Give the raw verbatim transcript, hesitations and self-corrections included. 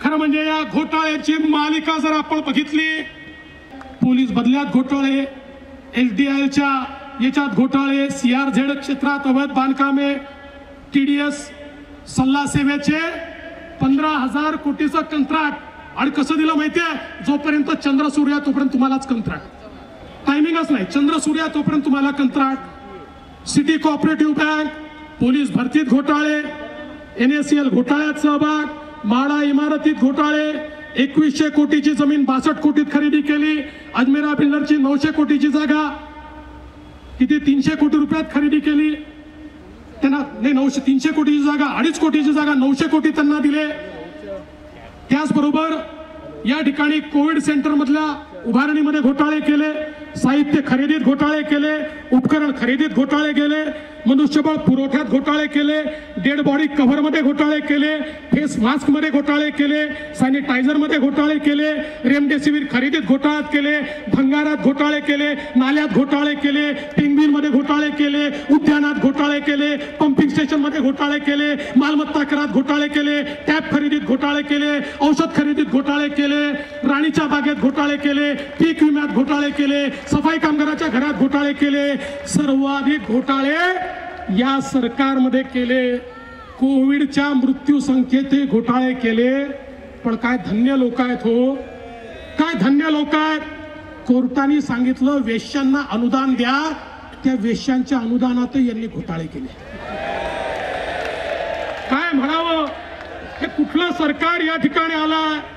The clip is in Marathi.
खरं म्हणजे या घोटाळ्याची मालिका जर आपण बघितली, पोलीस बदल्यात घोटाळे, एसडीआयच्या याच्यात घोटाळे, सीआरझेड क्षेत्रात अवैध बांधकामे, टीडीएस सल्ला सेवेचे पंधरा हजार कोटीचं कंत्राट। आणि कसं दिलं माहितीये, जोपर्यंत चंद्र सूर्य तोपर्यंत तुम्हालाच कंत्राट, टायमिंगच नाही, चंद्र सूर्य तोपर्यंत तुम्हाला कंत्राट। सिटी कोऑपरेटिव्ह बँक, पोलीस भरतीत घोटाळे, एनएससीएल घोटाळ्यात सहभाग, माडा इमारतीत घोटाळे, एकवीसशे कोटीची जमीन बासष्ट कोटीत खरेदी केली, अजमेरा बिल्डरची नऊशे कोटीची जागा किती तीनशे कोटी रुपयात खरेदी केली, त्यांना नाही नऊशे तीनशे कोटीची जागा अडीच कोटीची जागा नऊशे कोटी त्यांना दिले। त्याचबरोबर या ठिकाणी कोविड सेंटर मधल्या उभारणीमध्ये घोटाळे केले, साहित्य खरेदीत घोटाळे केले, उपकरण खरेदीत घोटाळे केले, मनुष्यबळ पुरवठ्यात घोटाळे केले, डेड बॉडी कव्हर मध्ये घोटाळे केले, फेस मास्क मध्ये घोटाळे केले, सॅनिटायझर मध्ये घोटाळे केले, रेमडेसिवीर खरेदीत घोटाळ्यात केले, भंगारात घोटाळे केले, नाल्यात घोटाळे केले, पिंगबिल मध्ये घोटाळे केले, उद्यानात घोटाळे केले, पंपिंग स्टेशन मध्ये घोटाळे केले, मालमत्ता करात घोटाळे केले, टॅप खरेदीत घोटाळे केले, औषध खरेदीत घोटाळे केले, राणीच्या बागेत घोटाळे केले, पीक विम्यात घोटाळे केले, सफाई कामगाराच्या घरात घोटाळे केले। सर्वाधिक घोटाळे या सरकारमध्ये केले। कोविडच्या मृत्यू संख्येत घोटाळे केले। पण काय धन्य लोक आहेत हो, काय धन्य लोक आहेत। कोर्टाने सांगितलं वेश्यांना अनुदान द्या, त्या वेश्यांच्या अनुदानात यांनी घोटाळे केले। काय म्हणावं, हे कुठलं सरकार या ठिकाणी आलं।